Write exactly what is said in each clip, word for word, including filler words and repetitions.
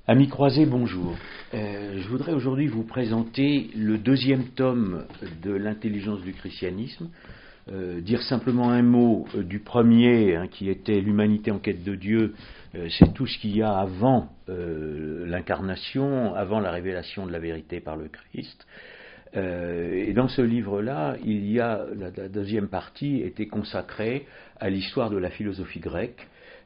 Amis croisés, bonjour. Euh, je voudrais aujourd'hui vous présenter le deuxième tome de l'intelligence du christianisme, euh, dire simplement un mot euh, du premier, hein, qui était l'humanité en quête de Dieu. Euh, c'est tout ce qu'il y a avant euh, l'incarnation, avant la révélation de la vérité par le Christ. Euh, et dans ce livre-là, il y a la, la deuxième partie était consacrée à l'histoire de la philosophie grecque.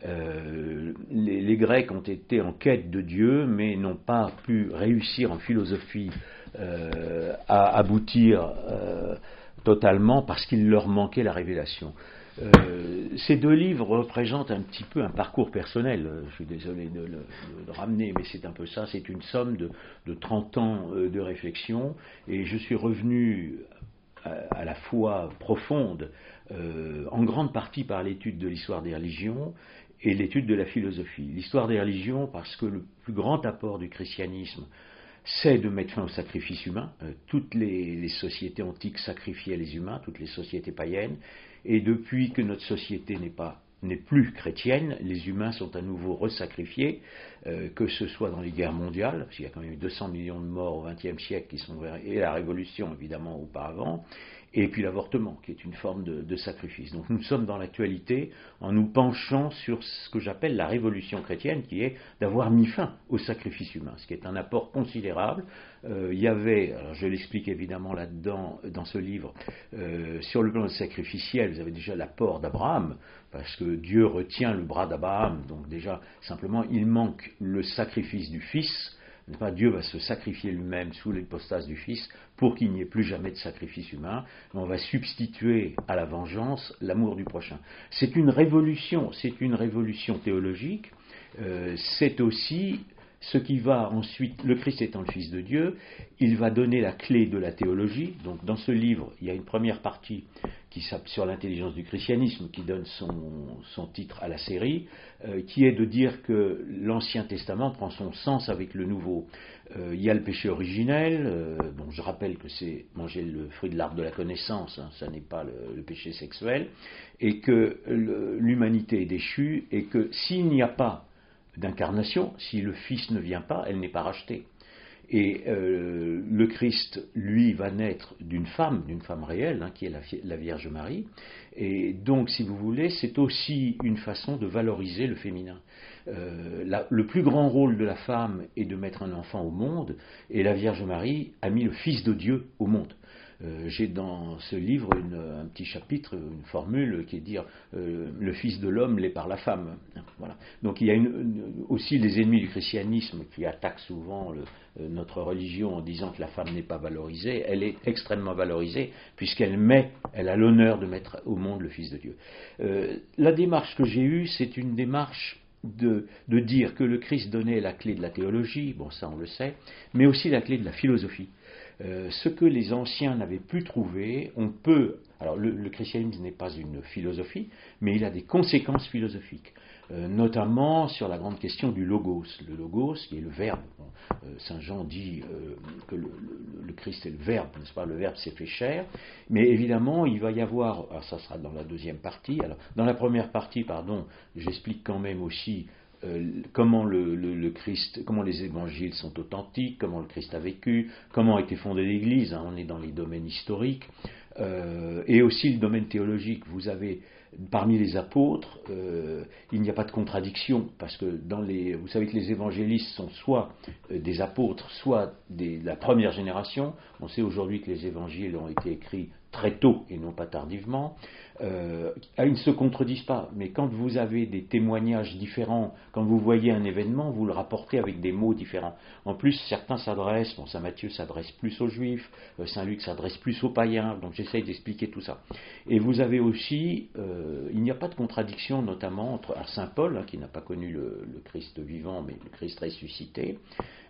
Euh, les, les Grecs ont été en quête de Dieu, mais n'ont pas pu réussir en philosophie euh, à aboutir euh, totalement parce qu'il leur manquait la révélation. Euh, ces deux livres représentent un petit peu un parcours personnel. Je suis désolé de le, de le ramener, mais c'est un peu ça. C'est une somme de, de trente ans de réflexion, et je suis revenu à, à la fois profonde, euh, en grande partie par l'étude de l'histoire des religions et l'étude de la philosophie. L'histoire des religions, parce que le plus grand apport du christianisme, c'est de mettre fin au sacrifice humain. Euh, toutes les, les sociétés antiques sacrifiaient les humains, toutes les sociétés païennes, et depuis que notre société n'est pas n'est plus chrétienne, les humains sont à nouveau resacrifiés, euh, que ce soit dans les guerres mondiales, parce qu'il y a quand même eu deux cents millions de morts au vingtième siècle, qui sont, et la Révolution évidemment auparavant, et puis l'avortement, qui est une forme de, de sacrifice. Donc nous sommes dans l'actualité en nous penchant sur ce que j'appelle la révolution chrétienne, qui est d'avoir mis fin au sacrifice humain, ce qui est un apport considérable. Euh, il y avait, alors je l'explique évidemment là-dedans, dans ce livre, euh, sur le plan sacrificiel, vous avez déjà l'apport d'Abraham, parce que Dieu retient le bras d'Abraham, donc déjà, simplement, il manque le sacrifice du Fils. Pas, Dieu va se sacrifier lui-même sous l'hypostase du Fils pour qu'il n'y ait plus jamais de sacrifice humain. On va substituer à la vengeance l'amour du prochain. C'est une révolution, c'est une révolution théologique. Euh, c'est aussi ce qui va ensuite, le Christ étant le Fils de Dieu, il va donner la clé de la théologie. Donc dans ce livre, il y a une première partie qui s'appelle sur l'intelligence du christianisme, qui donne son, son titre à la série, euh, qui est de dire que l'Ancien Testament prend son sens avec le Nouveau. Euh, il y a le péché originel, euh, bon, je rappelle que c'est manger le fruit de l'arbre de la connaissance, hein, ça n'est pas le, le péché sexuel, et que le, l'humanité est déchue, et que s'il n'y a pas d'incarnation, si le Fils ne vient pas, elle n'est pas rachetée. Et euh, le Christ, lui, va naître d'une femme, d'une femme réelle, hein, qui est la, la Vierge Marie. Et donc, si vous voulez, c'est aussi une façon de valoriser le féminin. Euh, la, le plus grand rôle de la femme est de mettre un enfant au monde, et la Vierge Marie a mis le Fils de Dieu au monde. Euh, j'ai dans ce livre une, un petit chapitre, une formule qui est de dire euh, le Fils de l'homme l'est par la femme. Voilà. Donc il y a une, une, aussi les ennemis du christianisme qui attaquent souvent le, euh, notre religion en disant que la femme n'est pas valorisée. Elle est extrêmement valorisée puisqu'elle met, elle a l'honneur de mettre au monde le Fils de Dieu. Euh, la démarche que j'ai eue, c'est une démarche De, de dire que le Christ donnait la clé de la théologie, bon ça on le sait, mais aussi la clé de la philosophie. Euh, ce que les anciens n'avaient pu trouver, on peut... Alors le, le christianisme n'est pas une philosophie, mais il a des conséquences philosophiques, euh, notamment sur la grande question du logos. Le logos, qui est le verbe. Bon, euh, Saint Jean dit euh, que le, le, le Christ est le verbe, n'est-ce pas? Le verbe s'est fait chair, mais évidemment il va y avoir, alors ça sera dans la deuxième partie, alors dans la première partie, pardon, j'explique quand même aussi Euh, comment le, le, le Christ, comment les évangiles sont authentiques, comment le Christ a vécu, comment a été fondée l'Église, hein, on est dans les domaines historiques, euh, et aussi le domaine théologique. Vous avez, parmi les apôtres, euh, il n'y a pas de contradiction, parce que dans les, vous savez que les évangélistes sont soit euh, des apôtres, soit des, de la première génération. On sait aujourd'hui que les évangiles ont été écrits très tôt et non pas tardivement. Euh, ils ne se contredisent pas, mais quand vous avez des témoignages différents, quand vous voyez un événement, vous le rapportez avec des mots différents. En plus, certains s'adressent, bon, Saint Matthieu s'adresse plus aux Juifs, euh, Saint Luc s'adresse plus aux païens, donc j'essaye d'expliquer tout ça. Et vous avez aussi, euh, il n'y a pas de contradiction, notamment entre alors Saint Paul, hein, qui n'a pas connu le, le Christ vivant, mais le Christ ressuscité.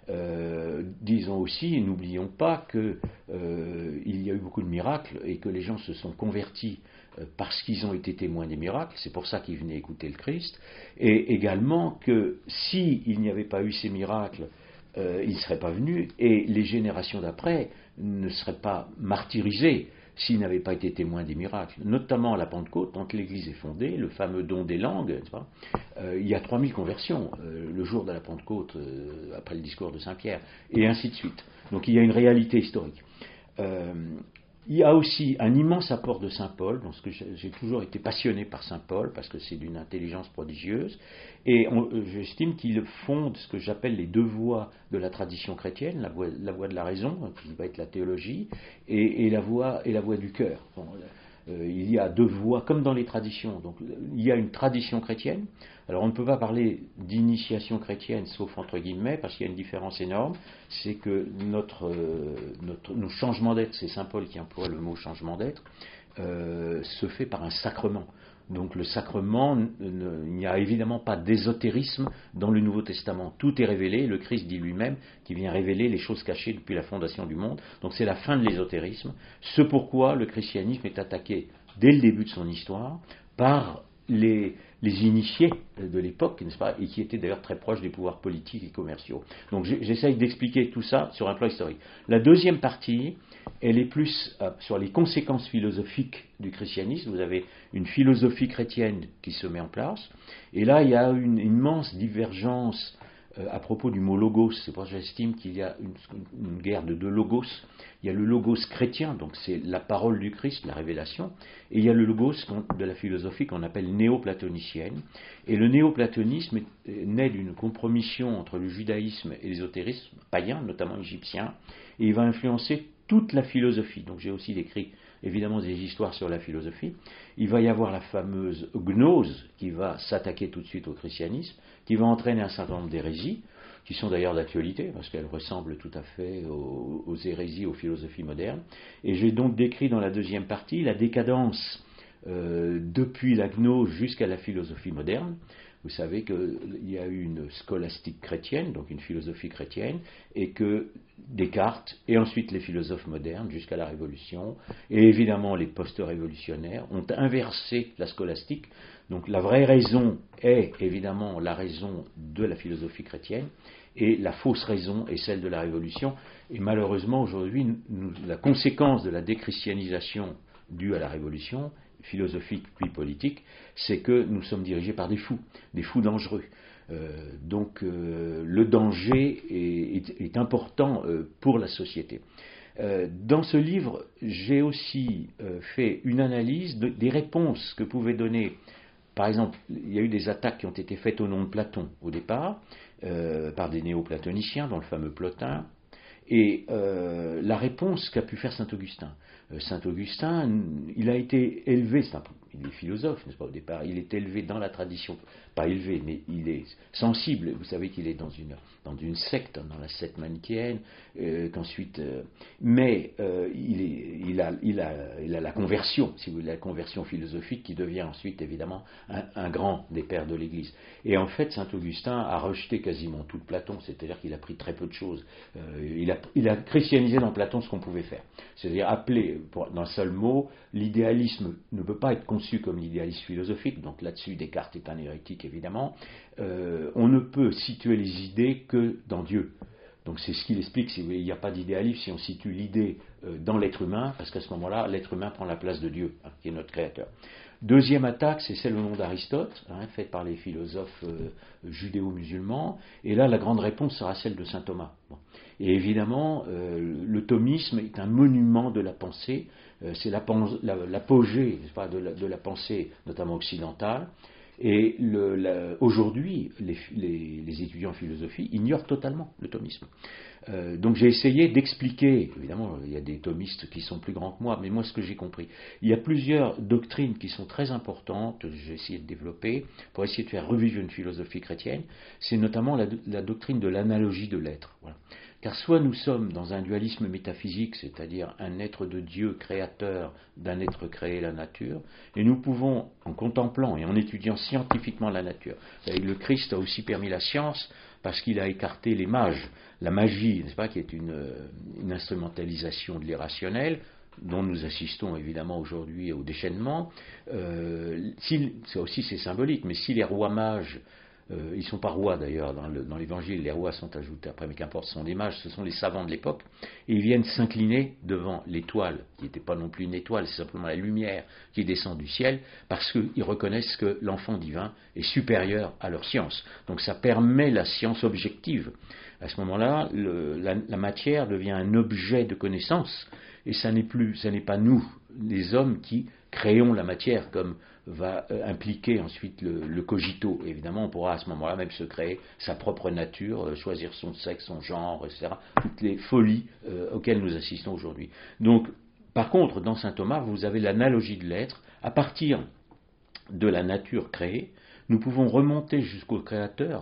Euh, disons aussi, et n'oublions pas qu'il euh, y a eu beaucoup de miracles et que les gens se sont convertis euh, parce qu'ils ont été témoins des miracles, c'est pour ça qu'ils venaient écouter le Christ, et également que s'il n'y avait pas eu ces miracles, euh, ils ne seraient pas venus, et les générations d'après ne seraient pas martyrisées s'ils n'avaient pas été témoins des miracles, notamment à la Pentecôte, quand l'Église est fondée, le fameux don des langues, n'est-ce pas, euh, il y a trois mille conversions euh, le jour de la Pentecôte, euh, après le discours de Saint-Pierre, et ainsi de suite. Donc il y a une réalité historique. Euh, il y a aussi un immense apport de Saint Paul, parce que j'ai toujours été passionné par Saint Paul, parce que c'est d'une intelligence prodigieuse, et on, j'estime qu'il fonde ce que j'appelle les deux voies de la tradition chrétienne, la voie, la voie de la raison, qui va être la théologie, et, et, la, voie, et la voie du cœur. Bon, euh, il y a deux voies, comme dans les traditions. Donc, il y a une tradition chrétienne. Alors, on ne peut pas parler d'initiation chrétienne, sauf entre guillemets, parce qu'il y a une différence énorme. C'est que notre, euh, notre, nos changements d'être, c'est Saint Paul qui emploie le mot changement d'être, euh, se fait par un sacrement. Donc le sacrement, ne, il n'y a évidemment pas d'ésotérisme dans le Nouveau Testament. Tout est révélé, le Christ dit lui-même qu'il vient révéler les choses cachées depuis la fondation du monde. Donc c'est la fin de l'ésotérisme. Ce pourquoi le christianisme est attaqué dès le début de son histoire par les, les initiés de l'époque, n'est-ce pas, et qui étaient d'ailleurs très proches des pouvoirs politiques et commerciaux. Donc j'essaye d'expliquer tout ça sur un plan historique. La deuxième partie, elle est plus euh, sur les conséquences philosophiques du christianisme. Vous avez une philosophie chrétienne qui se met en place, et là il y a une immense divergence euh, à propos du mot logos. C'est pour ça que j'estime qu'il y a une, une guerre de deux logos. Il y a le logos chrétien, donc c'est la parole du Christ, la révélation, et il y a le logos de la philosophie qu'on appelle néoplatonicienne. Et le néoplatonisme naît d'une compromission entre le judaïsme et l'ésotérisme païen, notamment égyptien, et il va influencer toute la philosophie. Donc j'ai aussi écrit évidemment des histoires sur la philosophie. Il va y avoir la fameuse gnose qui va s'attaquer tout de suite au christianisme, qui va entraîner un certain nombre d'hérésies, qui sont d'ailleurs d'actualité, parce qu'elles ressemblent tout à fait aux, aux hérésies, aux philosophies modernes. Et j'ai donc décrit dans la deuxième partie la décadence euh, depuis la gnose jusqu'à la philosophie moderne. Vous savez qu'il y a eu une scolastique chrétienne, donc une philosophie chrétienne, et que Descartes, et ensuite les philosophes modernes, jusqu'à la Révolution, et évidemment les post-révolutionnaires, ont inversé la scolastique. Donc la vraie raison est évidemment la raison de la philosophie chrétienne, et la fausse raison est celle de la Révolution. Et malheureusement, aujourd'hui, nous, la conséquence de la déchristianisation due à la Révolution, philosophique puis politique, c'est que nous sommes dirigés par des fous, des fous dangereux. Euh, donc euh, le danger est, est, est important euh, pour la société. Euh, dans ce livre, j'ai aussi euh, fait une analyse de, des réponses que pouvaient donner. Par exemple, il y a eu des attaques qui ont été faites au nom de Platon au départ, euh, par des néoplatoniciens, dans le fameux Plotin, et euh, la réponse qu'a pu faire saint Augustin. Euh, saint Augustin, il a été élevé, c'est un, il est philosophe, n'est-ce pas, au départ, il est élevé dans la tradition, pas élevé, mais il est sensible. Vous savez qu'il est dans une, dans une secte, dans la secte manichéenne, euh, qu'ensuite, euh, mais euh, il, est, il, a, il, a, il a la conversion, si vous voulez, la conversion philosophique qui devient ensuite évidemment un, un grand des pères de l'Église. Et en fait, saint Augustin a rejeté quasiment tout Platon, c'est-à-dire qu'il a pris très peu de choses. Euh, il, a, il a christianisé dans Platon ce qu'on pouvait faire, c'est-à-dire appeler, pour, d'un seul mot, l'idéalisme ne peut pas être conçu comme l'idéalisme philosophique, donc là-dessus Descartes est un hérétique évidemment. Euh, on ne peut situer les idées que dans Dieu. Donc c'est ce qu'il explique, si vous voulez, il n'y a pas d'idéalisme si on situe l'idée euh, dans l'être humain, parce qu'à ce moment-là, l'être humain prend la place de Dieu, hein, qui est notre créateur. Deuxième attaque, c'est celle au nom d'Aristote, hein, faite par les philosophes euh, judéo-musulmans, et là la grande réponse sera celle de saint Thomas. Bon. Et évidemment, euh, le thomisme est un monument de la pensée, euh, c'est la, la, l'apogée pas, de, la, de la pensée, notamment occidentale. Et le, la, aujourd'hui, les, les, les étudiants en philosophie ignorent totalement le thomisme. Euh, donc j'ai essayé d'expliquer, évidemment il y a des thomistes qui sont plus grands que moi, mais moi ce que j'ai compris, il y a plusieurs doctrines qui sont très importantes, j'ai essayé de développer, pour essayer de faire revivre une philosophie chrétienne, c'est notamment la, la doctrine de l'analogie de l'être. Voilà. Car soit nous sommes dans un dualisme métaphysique, c'est-à-dire un être de Dieu créateur d'un être créé, la nature, et nous pouvons, en contemplant et en étudiant scientifiquement la nature, le Christ a aussi permis la science parce qu'il a écarté les mages, la magie, n'est-ce pas, qui est une, une instrumentalisation de l'irrationnel, dont nous assistons évidemment aujourd'hui au déchaînement. Euh, si, ça aussi c'est symbolique, mais si les rois mages Euh, ils ne sont pas rois d'ailleurs, dans, le, dans l'évangile, les rois sont ajoutés après, mais qu'importe, ce sont des mages, ce sont les savants de l'époque, et ils viennent s'incliner devant l'étoile, qui n'était pas non plus une étoile, c'est simplement la lumière qui descend du ciel, parce qu'ils reconnaissent que l'enfant divin est supérieur à leur science. Donc ça permet la science objective. À ce moment-là, le, la, la matière devient un objet de connaissance, et ça n'est plus, ça n'est pas nous, les hommes, qui créons la matière, comme va euh, impliquer ensuite le, le cogito. Évidemment, on pourra à ce moment-là même se créer sa propre nature, euh, choisir son sexe, son genre, et cetera. Toutes les folies euh, auxquelles nous assistons aujourd'hui. Donc, par contre, dans saint Thomas, vous avez l'analogie de l'être. À partir de la nature créée, nous pouvons remonter jusqu'au Créateur,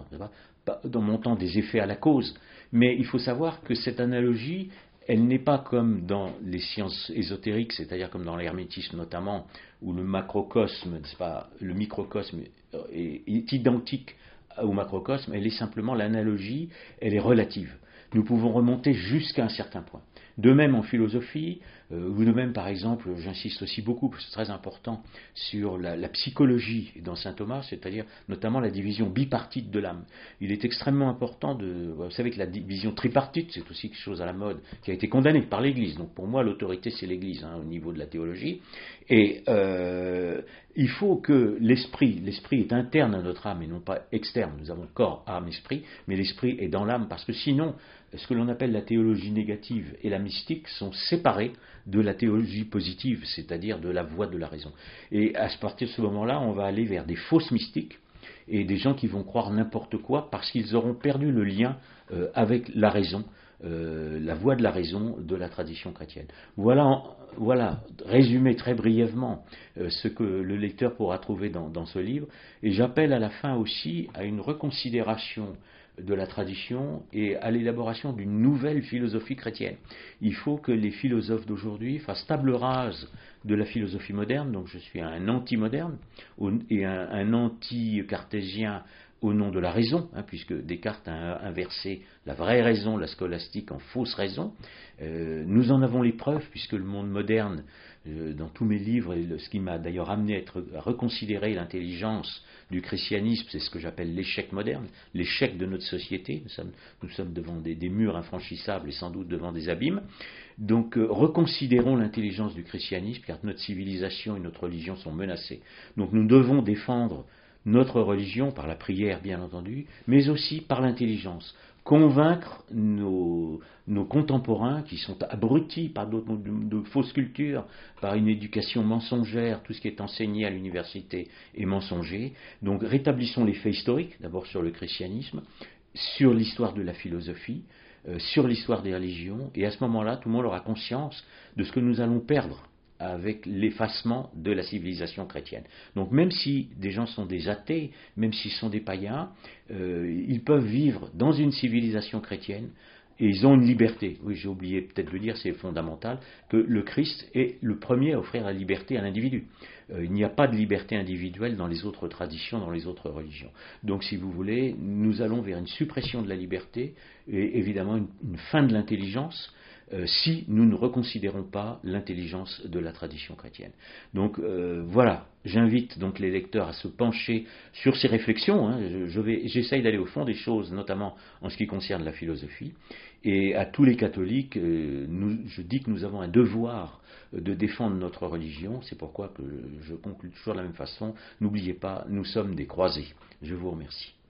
en montant des effets à la cause. Mais il faut savoir que cette analogie, elle n'est pas comme dans les sciences ésotériques, c'est-à-dire comme dans l'hermétisme notamment, où le macrocosme, n'est-ce pas, le microcosme est, est identique au macrocosme, elle est simplement l'analogie, elle est relative. Nous pouvons remonter jusqu'à un certain point. De même en philosophie, euh, ou de même par exemple, j'insiste aussi beaucoup, parce que c'est très important, sur la, la psychologie dans saint Thomas, c'est-à-dire notamment la division bipartite de l'âme. Il est extrêmement important de... Vous savez que la division tripartite, c'est aussi quelque chose à la mode, qui a été condamnée par l'Église. Donc pour moi, l'autorité, c'est l'Église, hein, au niveau de la théologie. Et euh, il faut que l'esprit, l'esprit est interne à notre âme et non pas externe. Nous avons corps, âme, esprit, mais l'esprit est dans l'âme, parce que sinon, ce que l'on appelle la théologie négative et la mystique sont séparés de la théologie positive, c'est-à-dire de la voie de la raison. Et à partir de ce moment-là, on va aller vers des fausses mystiques et des gens qui vont croire n'importe quoi parce qu'ils auront perdu le lien euh, avec la raison, euh, la voie de la raison de la tradition chrétienne. Voilà, voilà résumé très brièvement euh, ce que le lecteur pourra trouver dans, dans ce livre. Et j'appelle à la fin aussi à une reconsidération de la tradition et à l'élaboration d'une nouvelle philosophie chrétienne. Il faut que les philosophes d'aujourd'hui fassent table rase de la philosophie moderne, donc je suis un anti-moderne et un, un anti-cartésien au nom de la raison, hein, puisque Descartes a inversé la vraie raison, la scolastique, en fausse raison. Euh, nous en avons les preuves, puisque le monde moderne, euh, dans tous mes livres, et le, ce qui m'a d'ailleurs amené à, être, à reconsidérer l'intelligence du christianisme, c'est ce que j'appelle l'échec moderne, l'échec de notre société. Nous sommes, nous sommes devant des, des murs infranchissables et sans doute devant des abîmes. Donc euh, reconsidérons l'intelligence du christianisme, car notre civilisation et notre religion sont menacées. Donc nous devons défendre notre religion, par la prière bien entendu, mais aussi par l'intelligence. Convaincre nos, nos contemporains qui sont abrutis par d'autres, de, de fausses cultures, par une éducation mensongère, tout ce qui est enseigné à l'université est mensonger. Donc rétablissons les faits historiques, d'abord sur le christianisme, sur l'histoire de la philosophie, euh, sur l'histoire des religions, et à ce moment-là, tout le monde aura conscience de ce que nous allons perdre avec l'effacement de la civilisation chrétienne. Donc même si des gens sont des athées, même s'ils sont des païens, euh, ils peuvent vivre dans une civilisation chrétienne et ils ont une liberté. Oui, j'ai oublié peut-être de dire, c'est fondamental, que le Christ est le premier à offrir la liberté à l'individu. Euh, il n'y a pas de liberté individuelle dans les autres traditions, dans les autres religions. Donc si vous voulez, nous allons vers une suppression de la liberté et évidemment une, une fin de l'intelligence, Euh, si nous ne reconsidérons pas l'intelligence de la tradition chrétienne. Donc euh, voilà, j'invite donc les lecteurs à se pencher sur ces réflexions. Hein. Je, je vais, j'essaye d'aller au fond des choses, notamment en ce qui concerne la philosophie. Et à tous les catholiques, euh, nous, je dis que nous avons un devoir de défendre notre religion. C'est pourquoi que je conclue toujours de la même façon. N'oubliez pas, nous sommes des croisés. Je vous remercie.